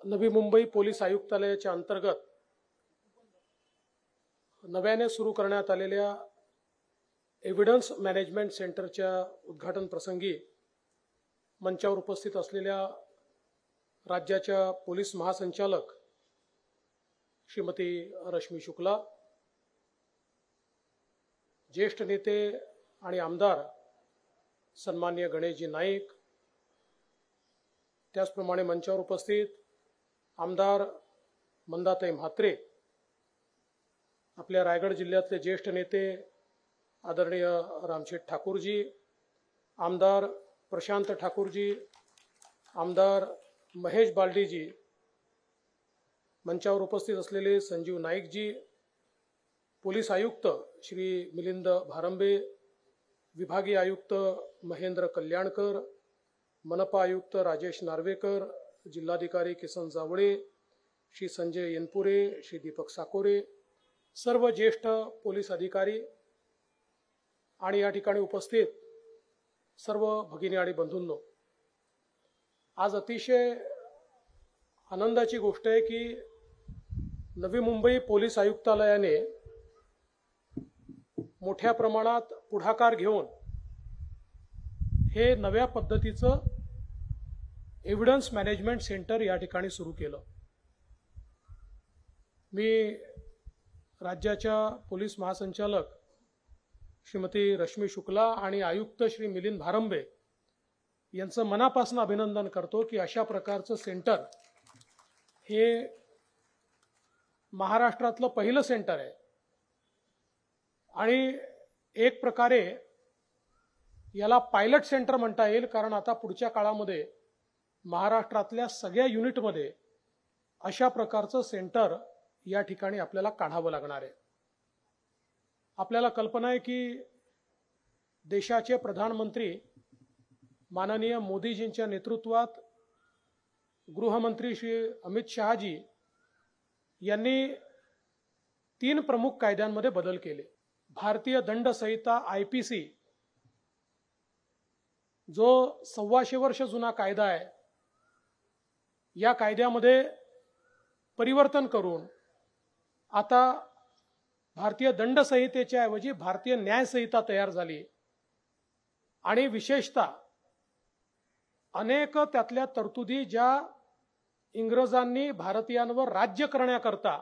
Navi Mumbai police आयुक्तालयाच्या अंतर्गत नव्याने सुरू करण्यात आलेल्या एव्हिडन्स मॅनेजमेंट सेंटरच्या उद्घाटन प्रसंगी मंचावर उपस्थित असलेल्या राज्याच्या पोलीस महासंचालक श्रीमती रश्मी शुक्ला, ज्येष्ठ नेते आणि आमदार सन्माननीय गणेशजी नाईक, त्याचप्रमाणे मंचावर उपस्थित आमदार मंदाताई म्हात्रे, आपल्या रायगड जिल्ह्यातले ज्येष्ठ नेते आदरणीय रामशेठ ठाकूरजी, आमदार प्रशांत ठाकूरजी, आमदार महेश बालडीजी, मंचावर उपस्थित असलेले संजीव नाईकजी, पोलीस आयुक्त श्री मिलिंद भारंबे, विभागीय आयुक्त महेंद्र कल्याणकर, मनपा आयुक्त राजेश नार्वेकर, जिल्हाधिकारी किसन जावळे, श्री संजय येनपुरे, श्री दीपक साकोरे, सर्व ज्येष्ठ पोलीस अधिकारी आणि या ठिकाणी उपस्थित सर्व भगिनी आणि बंधूंनो, आज अतिशय आनंदाची गोष्ट आहे की नवी मुंबई पोलीस आयुक्तालयाने मोठ्या प्रमाणात पुढाकार घेऊन हे नव्या पद्धतीचं एव्हिडन्स मॅनेजमेंट सेंटर या ठिकाणी सुरू केलं। मी राज्याच्या पोलीस महासंचालक श्रीमती रश्मी शुक्ला आणि आयुक्त श्री मिलिंद भारंबे यांचं मनापासून अभिनंदन करतो की अशा प्रकारचं सेंटर हे महाराष्ट्रातलं पहिलं सेंटर आहे आणि एक प्रकारे याला पायलट सेंटर म्हणता येईल, कारण आता पुढच्या काळामध्ये महाराष्ट्रातल्या सगळ्या युनिटमध्ये अशा प्रकारचं सेंटर या ठिकाणी आपल्याला काढावं लागणार आहे। आपल्याला कल्पना आहे की देशाचे प्रधानमंत्री माननीय मोदीजींच्या नेतृत्वात गृहमंत्री श्री अमित शहाजी यांनी 3 प्रमुख कायद्यांमध्ये बदल केले। भारतीय दंड संहिता IPC जो 125 वर्ष जुना कायदा आहे, या कायद्यामध्ये परिवर्तन करून आता भारतीय दंड संहितेच्या ऐवजी भारतीय न्याय संहिता तयार झाली आणि विशेषतः अनेक त्यातल्या तरतुदी ज्या इंग्रजांनी भारतीयांवर राज्य करण्याकरता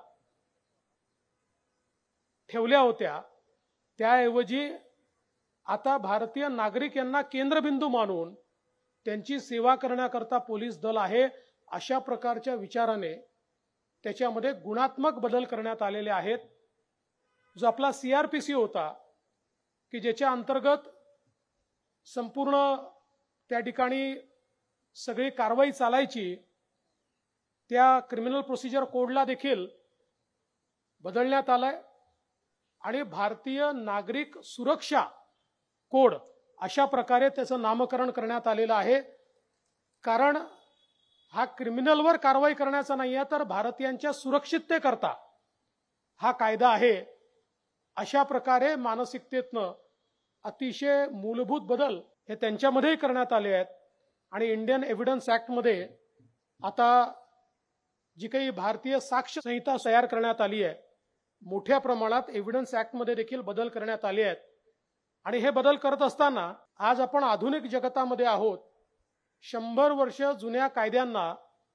ठेवल्या होत्या त्याऐवजी आता भारतीय नागरिक यांना केंद्रबिंदू मानून त्यांची सेवा करण्याकरता पोलीस दल आहे, अशा प्रकारच्या विचाराने त्याच्यामध्ये गुणात्मक बदल करण्यात आलेले आहेत। जो आपला CRPC होता की ज्याच्या अंतर्गत संपूर्ण त्या ठिकाणी सगळी कारवाई चालायची, त्या क्रिमिनल प्रोसिजर कोडला देखील बदलण्यात आलाय आणि भारतीय नागरिक सुरक्षा कोड अशा प्रकारे त्याचं नामकरण करण्यात आलेलं आहे। कारण हा क्रिमिनलवर कारवाई करण्याचा नाही आहे, तर भारतीयांच्या सुरक्षिततेकरता हा कायदा आहे। अशा प्रकारे मानसिकतेतनं अतिशय मूलभूत बदल हे त्यांच्यामध्येही करण्यात आले आहेत आणि इंडियन एव्हिडन्स ॲक्टमध्ये आता जी काही भारतीय साक्ष संहिता तयार करण्यात आली आहे, मोठ्या प्रमाणात एव्हिडन्स ॲक्टमध्ये देखील बदल करण्यात आले आहेत। आणि हे बदल करत असताना आज आपण आधुनिक जगतामध्ये आहोत। 100 वर्ष जुन्या कायद्यांना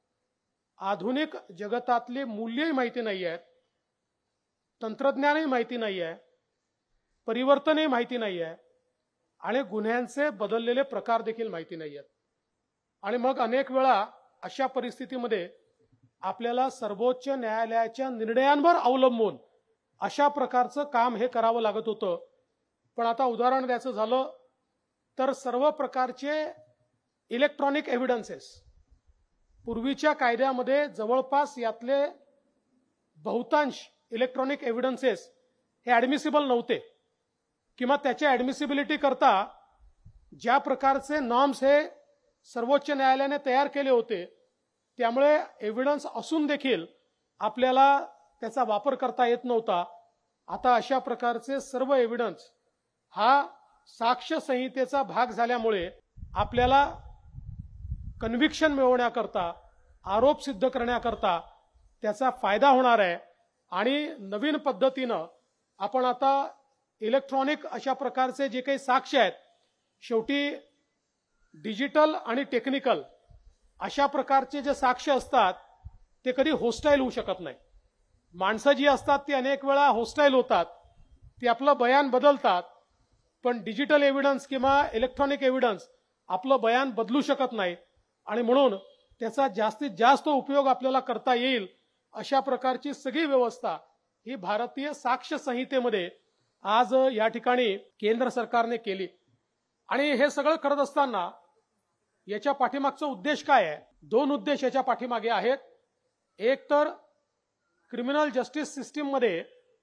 आधुनिक जगतातली मूल्यही माहिती नाही आहेत, तंत्रज्ञानही माहिती नाही आहे, परिवर्तनही माहिती नाही आहे आणि गुन्ह्यांचे बदललेले प्रकार देखील माहिती नाही आहेत। आणि मग अनेक वेळा अशा परिस्थितीमध्ये आपल्याला सर्वोच्च न्यायालयाच्या निर्णयांवर अवलंबून अशा प्रकारचं काम हे करावं लागत होतं। पण आता उदाहरण द्यायचं झालं तर सर्व प्रकारचे इलेक्ट्रॉनिक एव्हिडन्सेस, पूर्वीच्या कायद्यामध्ये जवळपास यातले बहुतांश इलेक्ट्रॉनिक एव्हिडन्सेस हे ॲडमिसिबल नव्हते किंवा त्याच्या ॲडमिसिबिलिटी करता ज्या प्रकारचे नॉर्म्स हे सर्वोच्च न्यायालयाने तयार केले होते, त्यामुळे एव्हिडन्स असून देखील आपल्याला त्याचा वापर करता येत नव्हता। आता अशा प्रकारचे सर्व एव्हिडन्स हा साक्ष संहितेचा भाग झाल्यामुळे आपल्याला कन्व्हिक्शन मिळवण्याकरता आरोप सिद्ध करण्याकरता त्याचा फायदा होणार आहे। आणि नवीन पद्धतीनं आपण आता इलेक्ट्रॉनिक अशा प्रकारचे जे काही साक्ष आहेत, शेवटी डिजिटल आणि टेक्निकल अशा प्रकारचे जे साक्ष असतात ते कधी होस्टाईल होऊ शकत नाही। माणसं जी असतात ती अनेक वेळा होस्टाईल होतात, ती आपलं बयान बदलतात, पण डिजिटल एव्हिडन्स किंवा इलेक्ट्रॉनिक एव्हिडन्स आपलं बयान बदलू शकत नाही। आणि म्हणून त्याचा जास्तीत जास्त उपयोग आपल्याला करता येईल अशा प्रकारची सगळी व्यवस्था ही भारतीय साक्ष संहितेमध्ये आज या ठिकाणी केंद्र सरकारने केली। आणि हे सगळं करत असताना याच्या पाठीमागचा उद्देश काय आहे? दोन उद्देश याच्या पाठीमागे आहेत। एक तर क्रिमिनल जस्टिस सिस्टीम मध्ये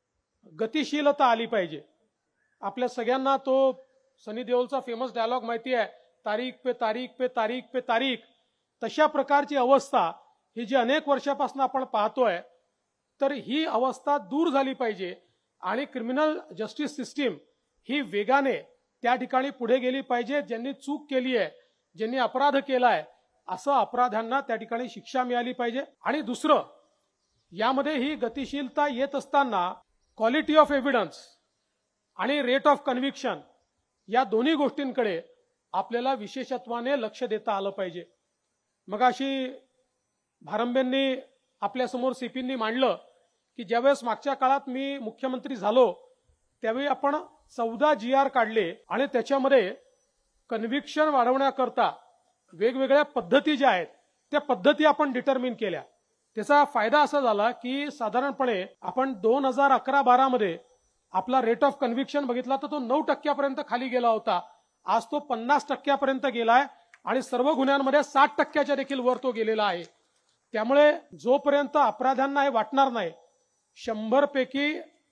गतिशीलता आली पाहिजे। आपल्या सगळ्यांना तो सनी देओलचा फेमस डायलॉग माहिती आहे, तारीख पे तारीख पे तारीख पे तारीख। तशा प्रकारची अवस्था ही जी अनेक वर्षापासून आपण पाहतोय, तर ही अवस्था दूर झाली पाहिजे आणि क्रिमिनल जस्टिस सिस्टीम ही वेगाने त्या ठिकाणी पुढे गेली पाहिजे। ज्यांनी चूक केली आहे, ज्यांनी अपराध केलाय, असं अपराध्यांना त्या ठिकाणी शिक्षा मिळाली पाहिजे। आणि दुसरं, यामध्ये ही गतिशीलता येत असताना क्वालिटी ऑफ एव्हिडन्स आणि रेट ऑफ कन्व्हिक्शन या दोन्ही गोष्टींकडे आपल्याला विशेषत्वाने लक्ष देता आलं पाहिजे। मग अशी भारंबेंनी आपल्यासमोर सीपींनी मांडलं की ज्यावेळेस मागच्या काळात मी मुख्यमंत्री झालो त्यावेळी आपण 14 GR काढले आणि त्याच्यामध्ये कन्व्हिक्शन वाढवण्याकरता वेगवेगळ्या पद्धती ज्या आहेत त्या पद्धती आपण डिटरमिन केल्या। त्याचा फायदा असा झाला की साधारणपणे आपण 2011-12 मध्ये आपला रेट ऑफ कन्व्हिक्शन बघितला तर तो 9% खाली गेला होता। आज तो 50% गेलाय आणि सर्व गुन्ह्यांमध्ये 60% देखील वर तो गेलेला आहे। त्यामुळे जोपर्यंत अपराध्यांना हे वाटणार नाही 100 पैकी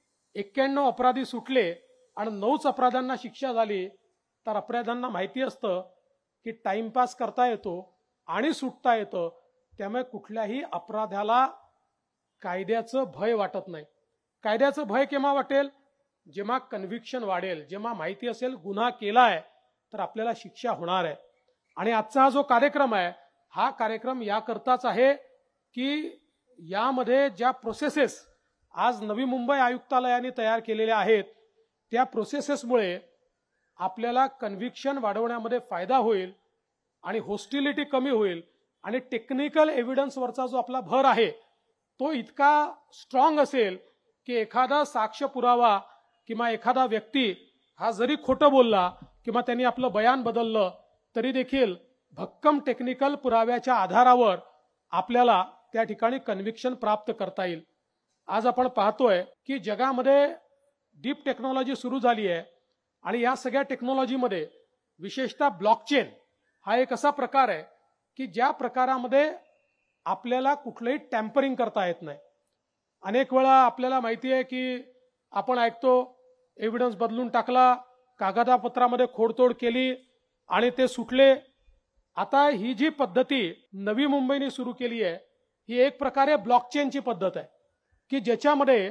91 अपराधी सुटले आणि 9च अपराध्यांना शिक्षा झाली, तर अपराध्यांना माहिती असतं की टाइमपास करता येतो आणि सुटता येतं। त्यामुळे कुठल्याही अपराध्याला कायद्याचं भय वाटत नाही। कायद्याचं भय केव्हा वाटेल? जेव्हा कन्व्हिक्शन वाढेल, जेव्हा माहिती असेल गुन्हा केलाय तर आपल्याला शिक्षा होणार आहे। आणि आजचा हा जो कार्यक्रम आहे हा कार्यक्रम याकरताच आहे की यामध्ये ज्या प्रोसेसेस आज नवी मुंबई आयुक्तालयाने तयार केलेल्या आहेत त्या प्रोसेसेसमुळे आपल्याला कन्व्हिक्शन वाढवण्यामध्ये फायदा होईल आणि होस्टिलिटी कमी होईल आणि टेक्निकल एव्हिडन्सवरचा जो आपला भर आहे तो इतका स्ट्रॉंग असेल की एखादा साक्ष पुरावा किंवा एखादा व्यक्ती हा जरी खोटं बोलला किंवा त्यांनी आपलं बयान बदललं तरी देखील भक्कम टेक्निकल पुराव्याच्या आधारावर आपल्याला त्या ठिकाणी कन्व्हिक्शन प्राप्त करता येईल। आज आपण पाहतोय की जगामध्ये डीप टेक्नॉलॉजी सुरू झाली आहे आणि या सगळ्या टेक्नॉलॉजीमध्ये विशेषतः ब्लॉकचेन हा एक असा प्रकार आहे की ज्या प्रकारामध्ये आपल्याला कुठलंही टॅम्परिंग करता येत नाही। अनेक वेळा आपल्याला माहिती आहे की आपण ऐकतो एव्हिडन्स बदलून टाकला, कागदपत्रामध्ये खोडतोड केली आणि ते सुटले। आता ही जी पद्धती नवी मुंबईने सुरू केली आहे ही एक प्रकारे ब्लॉकचेनची पद्धत आहे की ज्याच्यामध्ये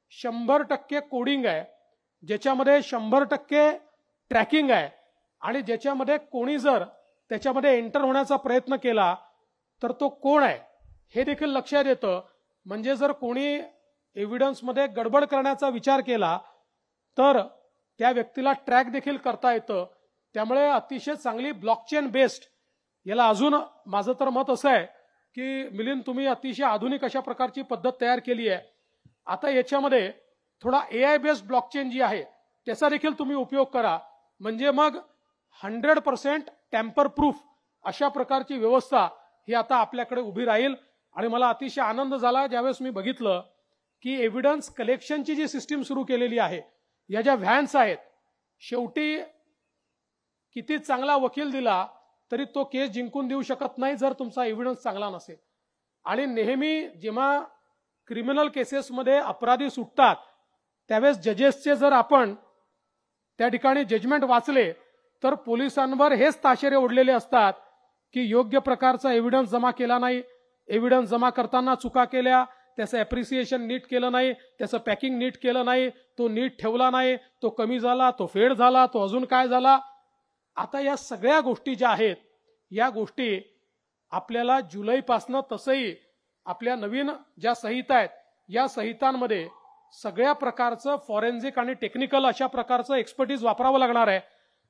100% कोडिंग आहे, ज्याच्यामध्ये 100% ट्रॅकिंग आहे आणि ज्याच्यामध्ये कोणी जर त्याच्यामध्ये एंटर होण्याचा प्रयत्न केला तर तो कोण आहे हे देखील लक्षात येतं। म्हणजे जर कोणी एव्हिडन्समध्ये गडबड करण्याचा विचार केला तर त्या व्यक्तीला ट्रॅक देखील करता येतं। त्यामुळे अतिशय चांगली ब्लॉकचेन बेस्ड, याला अजून माझं तर मत असं आहे की मिलिंद तुम्ही अतिशय आधुनिक अशा प्रकारची पद्धत तयार केली आहे। आता याच्यामध्ये थोडा AI बेस्ड ब्लॉकचेन जी आहे त्याचा देखील तुम्ही उपयोग करा, म्हणजे मग 100% टॅम्पर प्रूफ अशा प्रकारची व्यवस्था ही आता आपल्याकडे उभी राहील। आणि मला अतिशय आनंद झाला ज्यावेळेस मी बघितलं की एव्हिडन्स कलेक्शनची जी सिस्टीम सुरू केलेली आहे, या ज्या व्हॅन्स आहेत, शेवटी किती चांगला वकील दिला तरी तो केस जिंकून देऊ शकत नाही जर तुमचा एव्हिडन्स चांगला नसेल। आणि नेहमी जेव्हा क्रिमिनल केसेसमध्ये अपराधी सुटतात त्यावेळेस जजेसचे जर आपण त्या ठिकाणी जजमेंट वाचले तर पोलिसांवर हेच ताशेरे ओढलेले असतात की योग्य प्रकारचा एव्हिडन्स जमा केला नाही, एव्हिडन्स जमा करताना चुका केल्या, त्याचं ॲप्रिसिएशन नीट केलं नाही, त्याचं पॅकिंग नीट केलं नाही, तो नीट ठेवला नाही, तो कमी झाला, तो फेड झाला, तो अजून काय झाला। आता या सगळ्या गोष्टी ज्या आहेत या गोष्टी आपल्याला जुलैपासनं तसंही आपल्या नवीन ज्या संहिता आहेत या संहितांमध्ये सगळ्या प्रकारचं फॉरेन्सिक आणि टेक्निकल अशा प्रकारचं एक्सपर्टीज वापरावं लागणार आहे.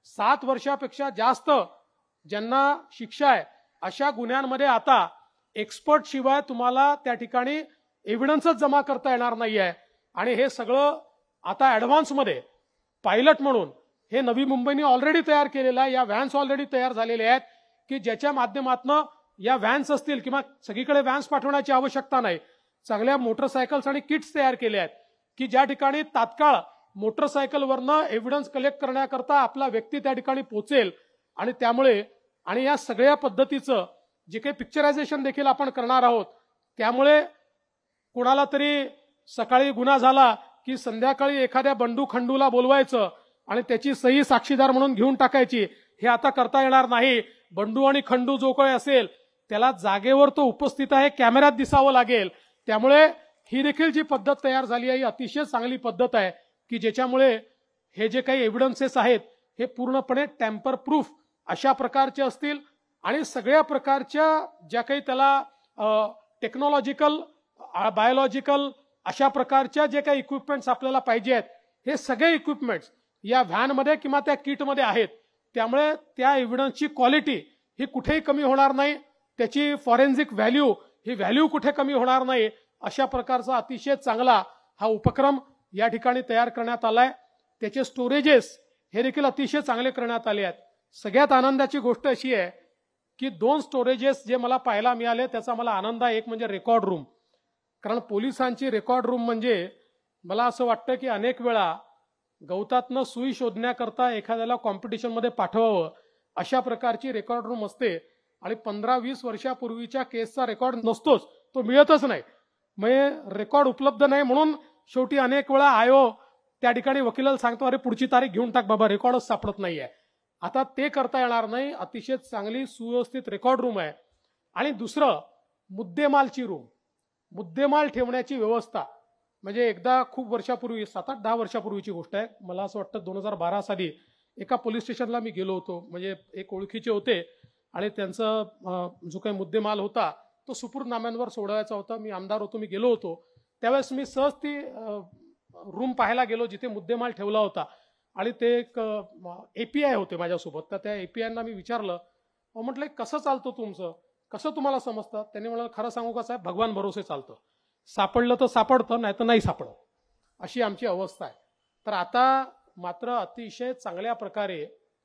7 वर्षापेक्षा जास्त ज्यांना शिक्षा आहे अशा गुन्ह्यांमध्ये आता एक्सपर्ट शिवाय तुम्हाला त्या ठिकाणी एव्हिडन्सच जमा करता येणार नाहीये. आणि हे सगळं आता ऍडव्हान्समध्ये पायलट म्हणून हे नवी मुंबईने ऑलरेडी तयार केलेलं आहे. या व्हॅन्स ऑलरेडी तयार झालेल्या आहेत की ज्याच्या माध्यमातून या व्हॅन्स असतील किंवा सगळीकडे व्हॅन्स पाठवण्याची आवश्यकता नाही, चांगल्या मोटरसायकल्स आणि किट्स तयार केल्या आहेत की ज्या ठिकाणी तात्काळ मोटरसायकलवरनं एव्हिडन्स कलेक्ट करण्याकरता आपला व्यक्ती त्या ठिकाणी पोहोचेल. आणि त्यामुळे आणि या सगळ्या पद्धतीचं जे काही पिक्चरायझेशन देखील आपण करणार आहोत, त्यामुळे कुणाला तरी सकाळी गुन्हा झाला की संध्याकाळी एखाद्या बंडू खंडूला बोलवायचं आणि त्याची सही साक्षीदार म्हणून घेऊन टाकायची, हे आता करता येणार नाही. बंडू आणि खंडू जो काही असेल त्याला जागेवर तो उपस्थित आहे कॅमेऱ्यात दिसावं लागेल. त्यामुळे ही देखील जी पद्धत तयार झाली आहे ही अतिशय चांगली पद्धत आहे की ज्याच्यामुळे हे जे काही एव्हिडन्सेस आहेत हे पूर्णपणे टॅम्पर प्रूफ अशा प्रकारचे असतील. आणि सगळ्या प्रकारच्या ज्या काही त्याला टेक्नॉलॉजिकल बायोलॉजिकल अशा प्रकारच्या जे काही इक्विपमेंट्स आपल्याला पाहिजे आहेत हे सगळे इक्विपमेंट्स या व्हॅनमध्ये किंवा त्या किटमध्ये आहेत. त्यामुळे त्या एव्हिडन्सची क्वालिटी ही कुठेही कमी होणार नाही, त्याची फॉरेन्सिक व्हॅल्यू ही व्हॅल्यू कुठे कमी होणार नाही. अशा प्रकारचा अतिशय चांगला हा उपक्रम या ठिकाणी तयार करण्यात आलाय. त्याचे स्टोरेजेस हे देखील अतिशय चांगले करण्यात आले आहेत. सगळ्यात आनंदाची गोष्ट अशी आहे की 2 स्टोरेजेस जे मला पाहायला मिळाले त्याचा मला आनंद आहे. एक म्हणजे रेकॉर्ड रूम, कारण पोलिसांची रेकॉर्ड रूम म्हणजे मला असं वाटतं की अनेक वेळा गवतातनं सुई शोधण्याकरता एखाद्याला कॉम्पिटिशनमध्ये पाठवावं अशा प्रकारची रेकॉर्ड रूम असते. आणि 15-20 वर्षापूर्वीच्या केसचा रेकॉर्ड नसतोच, तो मिळतच नाही. मग रेकॉर्ड उपलब्ध नाही म्हणून शेवटी अनेक वेळा आयो त्या ठिकाणी वकिलाला सांगतो अरे पुढची तारीख घेऊन टाक बाबा, रेकॉर्डच सापडत नाहीये. आता ते करता येणार नाही. अतिशय चांगली सुव्यवस्थित रेकॉर्ड रूम आहे. आणि दुसरं मुद्देमालची रूम, मुद्देमाल ठेवण्याची व्यवस्था. म्हणजे एकदा खूप वर्षापूर्वी 7-8-10 वर्षापूर्वीची गोष्ट आहे, मला असं वाटतं 2012 साली एका पोलीस स्टेशनला मी गेलो होतो. म्हणजे एक ओळखीचे होते आणि त्यांचा जो काही मुद्देमाल होता तो सुपूर्दनाम्यांवर सोडवायचा होता. मी आमदार होतो, मी गेलो होतो. त्यावेळेस मी सहज ती रूम पाहायला गेलो जिथे मुद्देमाल ठेवला होता. आणि ते एक API होते माझ्यासोबत. तर त्या APIना मी विचारलं, म्हटलं कसं चालतं तुमचं, कसं तुम्हाला समजतं? त्यांनी म्हणाला खरं सांगू का साहेब, भगवान भरोसे चालतं, सापडलं तर सापडतं नाही तर नाही सापडत, अशी आमची अवस्था आहे. तर आता मात्र अतिशय चांगल्या प्रकारे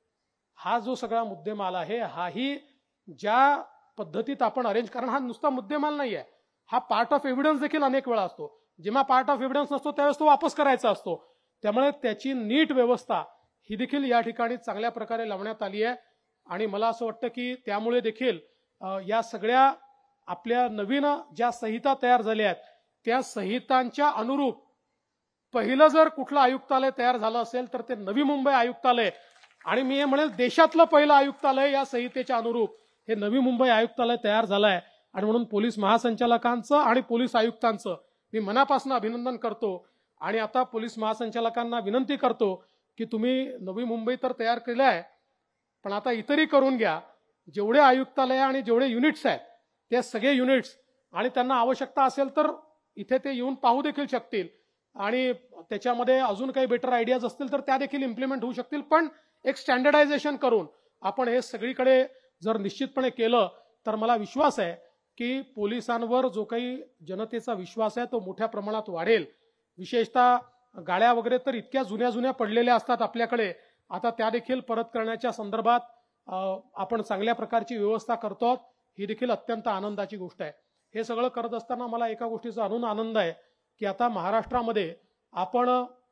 हा जो सगळा मुद्देमाल आहे हाही ज्या पद्धतीत आपण अरेंज, कारण हा नुसता मुद्देमाल नाही आहे, हा पार्ट ऑफ एव्हिडन्स देखील अनेक वेळा असतो. जेव्हा पार्ट ऑफ एव्हिडन्स नसतो त्यावेळेस तो वापस करायचा असतो. त्यामुळे त्याची नीट व्यवस्था ही देखील या ठिकाणी चांगल्या प्रकारे लावण्यात आली आहे. आणि मला असं वाटतं की त्यामुळे देखील या सगळ्या आपल्या नवीन ज्या संहिता तयार झाल्या आहेत त्या संहितांच्या अनुरूप पहिलं जर कुठलं आयुक्तालय तयार झालं असेल तर ते नवी मुंबई आयुक्तालय. आणि मी हे म्हणेल देशातलं पहिलं आयुक्तालय या संहितेच्या अनुरूप हे नवी मुंबई आयुक्तालय तयार झालं आहे. आणि म्हणून पोलीस महासंचालकांचं आणि पोलीस आयुक्तांचं मी मनापासून अभिनंदन करतो. आणि आता पोलीस महासंचालकांना विनंती करतो की तुम्ही नवी मुंबई तर तयार केलं आहे, पण आता इतरही करून घ्या. जेवढे आयुक्तालय आणि जेवढे युनिट्स आहेत ते सगळे युनिट्स, आणि त्यांना आवश्यकता असेल तर इथे ते येऊन पाहू देखील शकतील. आणि त्याच्यामध्ये अजून काही बेटर आयडियाज असतील तर त्या देखील इम्प्लिमेंट होऊ शकतील. पण एक स्टँडर्डायझेशन करून आपण हे सगळीकडे जर निश्चितपणे केलं तर मला विश्वास आहे की पोलिसांवर जो काही जनतेचा विश्वास आहे तो मोठ्या प्रमाणात वाढेल. विशेषतः गाड्या वगैरे तर इतक्या जुन्या जुन्या पडलेल्या असतात आपल्याकडे, आता त्या देखील परत करण्याच्या संदर्भात आपण चांगल्या प्रकारची व्यवस्था करतो. ही देखील अत्यंत आनंदाची गोष्ट आहे. हे सगळं करत असताना मला एका गोष्टीचा आनंद आहे की आता महाराष्ट्रामध्ये आपण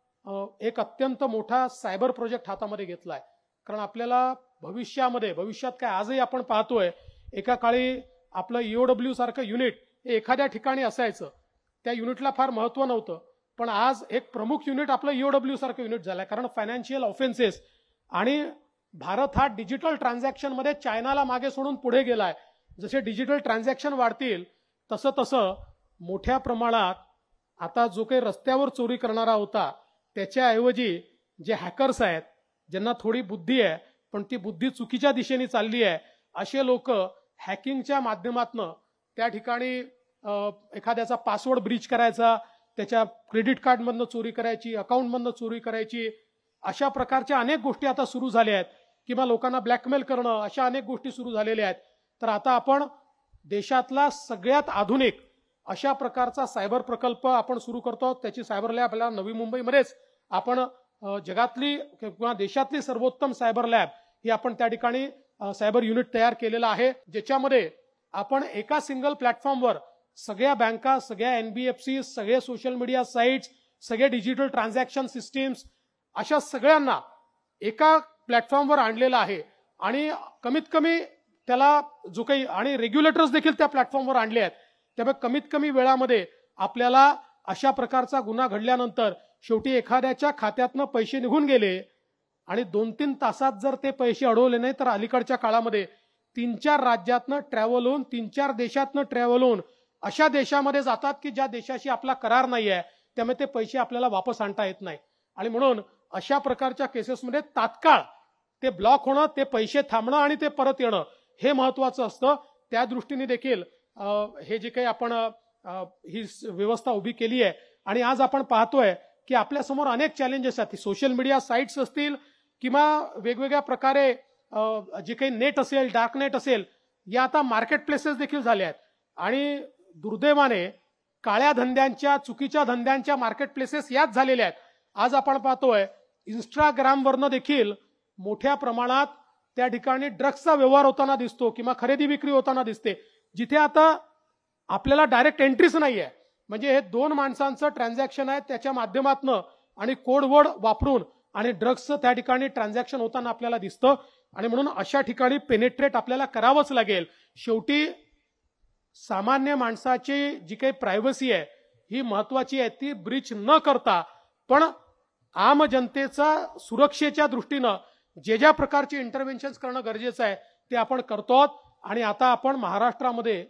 एक अत्यंत मोठा सायबर प्रोजेक्ट हातामध्ये घेतलाय. कारण आपल्याला भविष्यात काय आजही आपण पाहतोय, एका काळी आपलं EOW सारखं युनिट हे एखाद्या ठिकाणी असायचं, त्या युनिटला फार महत्व नव्हतं. पण आज एक प्रमुख युनिट आपलं EOW सारखं युनिट झालंय. कारण फायनान्शियल ऑफेन्सेस आणि भारत हा डिजिटल ट्रान्झॅक्शन मध्ये चायनाला मागे सोडून पुढे गेलाय. जसे डिजिटल ट्रान्झॅक्शन वाढतील तसं तसं मोठ्या प्रमाणात आता जो काही रस्त्यावर चोरी करणारा होता त्याच्याऐवजी जे हॅकर्स आहेत, ज्यांना थोडी बुद्धी आहे पण ती बुद्धी चुकीच्या दिशेने चालली आहे, असे लोक हॅकिंगच्या माध्यमातून त्या ठिकाणी एखाद्याचा पासवर्ड ब्रीच करायचा, त्याच्या क्रेडिट कार्डमधनं चोरी करायची, अकाउंटमधनं चोरी करायची, अशा प्रकारच्या अनेक गोष्टी आता सुरू झाल्या आहेत, किंवा लोकांना ब्लॅकमेल करणं, अशा अनेक गोष्टी सुरू झालेल्या आहेत. तर आता आपण देशातला सगळ्यात आधुनिक अशा प्रकारचा सायबर प्रकल्प आपण सुरू करतो. त्याची सायबर लॅब आपल्याला नवी मुंबईमध्येच आपण जगातली किंवा देशातली सर्वोत्तम सायबर लॅब ही आपण त्या ठिकाणी सायबर युनिट तयार केलेलं आहे, ज्याच्यामध्ये आपण एका सिंगल प्लॅटफॉर्मवर सगळ्या बँका, सगळ्या NBFC, सगळे सोशल मीडिया साईट्स, सगळे डिजिटल ट्रान्झॅक्शन सिस्टीम्स, अशा सगळ्यांना एका प्लॅटफॉर्मवर आणलेलं आहे. आणि कमीत कमी त्याला जो काही आणि रेग्युलेटर्स देखील त्या प्लॅटफॉर्मवर आणले आहेत. त्यामुळे कमीत कमी वेळामध्ये आपल्याला अशा प्रकारचा गुन्हा घडल्यानंतर शेवटी एखाद्याच्या खात्यातनं पैसे निघून गेले आणि 2-3 तासात जर ते पैसे अडवले नाही, तर अलीकडच्या काळामध्ये 3-4 राज्यातनं ट्रॅव्हल होऊन, 3-4 देशातनं ट्रॅव्हल होऊन अशा देशामध्ये जातात की ज्या देशाशी आपला करार नाही आहे, त्यामुळे ते पैसे आपल्याला वापस आणता येत नाही. आणि म्हणून अशा प्रकारच्या केसेसमध्ये तात्काळ ते ब्लॉक होणं, ते पैसे थांबणं आणि ते परत येणं हे महत्वाचं असतं. त्या दृष्टीने देखील हे जे काही आपण ही व्यवस्था उभी केली आहे. आणि आज आपण पाहतोय की आपल्यासमोर अनेक चॅलेंजेस आहेत. सोशल मीडिया साईट्स असतील किंवा वेगवेगळ्या प्रकारे जे काही नेट असेल, डार्क नेट असेल, या आता मार्केट प्लेसेस देखील झाले आहेत. आणि दुर्दैवाने काळ्या धंद्यांच्या, चुकीच्या धंद्यांच्या मार्केट प्लेसेस याच झालेल्या आहेत. आज आपण पाहतोय इंस्टाग्रामवरनं देखील मोठ्या प्रमाणात त्या ठिकाणी ड्रग्सचा व्यवहार होताना दिसतो किंवा खरेदी विक्री होताना दिसते, जिथे आता आपल्याला डायरेक्ट एंट्रीच नाही आहे. म्हणजे हे 2 माणसांचं ट्रान्झॅक्शन आहे, त्याच्या माध्यमातून आणि कोडवर्ड वापरून आणि ड्रग्सचं त्या ठिकाणी ट्रान्झॅक्शन होताना आपल्याला दिसतं. आणि म्हणून अशा ठिकाणी पेनिट्रेट आपल्याला करावंच लागेल. शेवटी सामान्य माणसाची जी काही प्रायव्हसी आहे ही महत्वाची आहे, ती ब्रीच न करता पण आम जनतेचा सुरक्षेच्या दृष्टीनं जे ज्या प्रकारचे इंटरव्हेन्शन्स करणं गरजेचं आहे ते आपण करतो. आणि आता आपण महाराष्ट्रामध्ये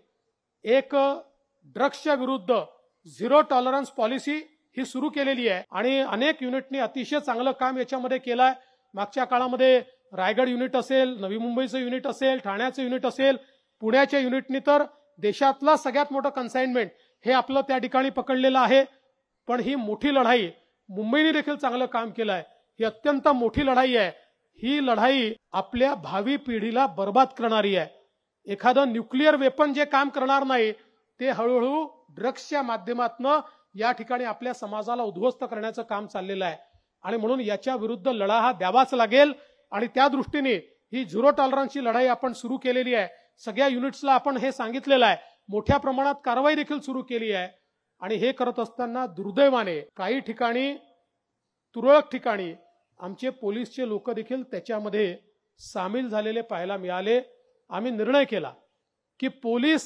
एक ड्रग्सच्या विरुद्ध 0 टॉलरन्स पॉलिसी ही सुरू केलेली आहे आणि अनेक युनिटनी अतिशय चांगलं काम याच्यामध्ये केलं आहे. मागच्या काळामध्ये रायगड युनिट असेल, नवी मुंबईचं युनिट असेल, ठाण्याचं युनिट असेल, पुण्याच्या युनिटनी तर देशातला सगळ्यात मोठं कन्साइनमेंट हे आपलं त्या ठिकाणी पकडलेलं आहे. पण ही मोठी लढाई मुंबईने देखील चांगलं काम केलं आहे. ही अत्यंत मोठी लढाई आहे. ही लढाई आपल्या भावी पिढीला बर्बाद करणारी आहे. एखादं न्यूक्लिअर वेपन जे काम करणार नाही, ते हळूहळू ड्रग्सच्या माध्यमातून या ठिकाणी आपल्या समाजाला उद्ध्वस्त करण्याचं काम चाललेलं आहे. आणि म्हणून याच्या विरुद्ध लढा हा द्यावाच लागेल. आणि त्या दृष्टीने ही 0 टॉलरन्सची लढाई आपण सुरू केलेली आहे. सगळ्या युनिट्सला आपण हे सांगितलेलं आहे. मोठ्या प्रमाणात कारवाई देखील सुरू केली आहे. आणि हे करत असताना दुर्दैवाने काही ठिकाणी, तुरळक ठिकाणी आमचे पोलीसचे लोक देखील त्याच्यामध्ये सामील झालेले पाहायला मिळाले. आम्ही निर्णय केला की पोलीस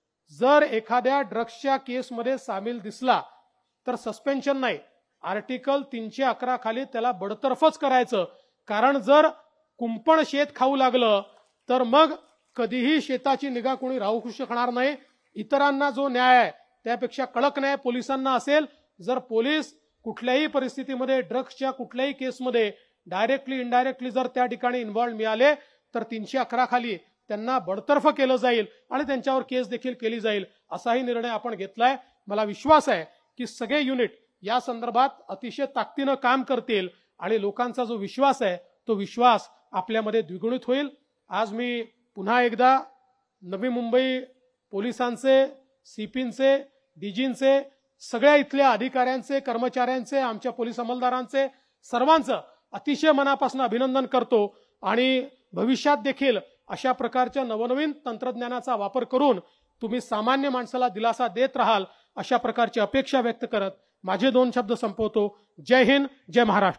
जर एखाद्या ड्रग्सच्या केसमध्ये सामील दिसला तर सस्पेन्शन नाही, आर्टिकल 311 खाली त्याला बडतर्फच करायचं. कारण जर कुंपण शेत खाऊ लागलं तर मग कधीही शेताची निगा कोणी राहू शकणार नाही. इतरांना जो न्याय आहे त्यापेक्षा कडक न्याय पोलिसांना असेल. जर पोलीस कुठल्याही परिस्थितीमध्ये ड्रग्सच्या कुठल्याही केसमध्ये डायरेक्टली इनडायरेक्टली जर त्या ठिकाणी इन्व्हॉल्व मिळाले तर 311 खाली त्यांना बडतर्फ केलं जाईल आणि त्यांच्यावर केस देखील केली जाईल, असाही निर्णय आपण घेतलाय. मला विश्वास आहे की सगळे युनिट या संदर्भात अतिशय ताकदीनं काम करतील आणि लोकांचा जो विश्वास आहे तो विश्वास आपल्यामध्ये द्विगुणित होईल. आज मी पुन्हा एकदा नवी मुंबई पोलिसांचे, सीपींचे, डीजींचे, सगळ्या इथल्या अधिकाऱ्यांचे, कर्मचाऱ्यांचे, आमच्या पोलीस अंमलदारांचे सर्वांचं अतिशय मनापासून अभिनंदन करतो. आणि भविष्यात देखील अशा प्रकारच्या नवनवीन तंत्रज्ञानाचा वापर करून तुम्ही सामान्य माणसाला दिलासा देत राहाल, अशा प्रकारची अपेक्षा व्यक्त करत माझे 2 शब्द संपवतो. जय हिंद, जय महाराष्ट्र.